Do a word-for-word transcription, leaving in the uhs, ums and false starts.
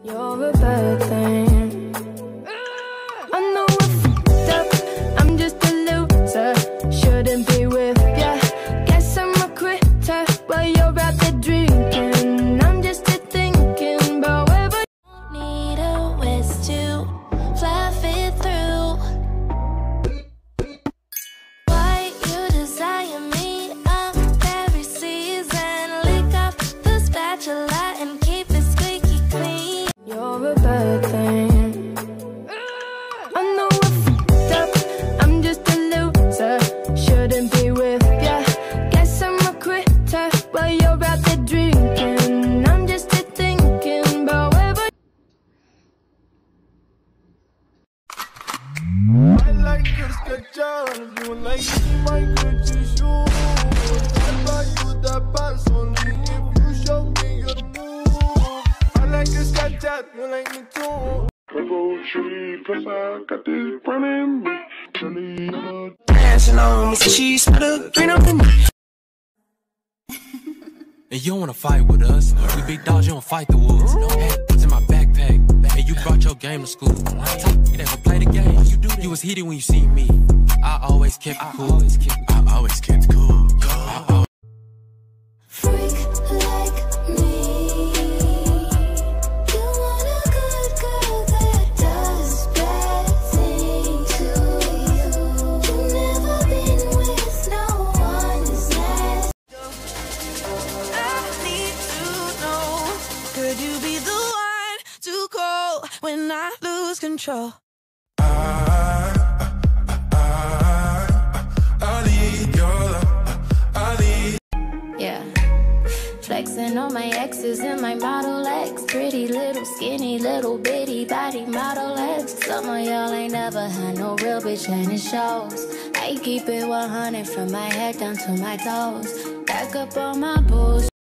You're a bad thing. I know I fucked up, I'm just a loser. Shouldn't be with ya. Guess I'm a quitter while you're out there drinking. I'm just here thinking about whether you need a waist to fluff it through. Why you desire me up every season? Lick up the spatula and keep it squeaky clean. You're a bad thing. I know I fucked up, I'm just a loser. Shouldn't be with ya. Guess I'm a quitter while you're out there drinking. I'm just here thinking about whether I like your sketches, you like my Gucci shoes. I buy you the pass only if you show me your move. I like your sketches, you like me too. Purple tree, cause I got this running me. Dancing on me, she smelled green on me. And you don't wanna fight with us. We big dogs, you don't fight the wolves. What's in my backpack? And you brought your game to school. You never play the game. You was heated when you see me. I always kept it cool. I always kept it cool. I always freak like me. You want a good girl that does bad things to you. You've never been with no one as nasty. I need to know, could you be the one to call when I lose control? Yeah, flexing on my exes and my Model X. Pretty little skinny little bitty body Model X. Some of y'all ain't never had no real bitch and it shows. I keep it one hundred from my head down to my toes. Back up on my bullshit.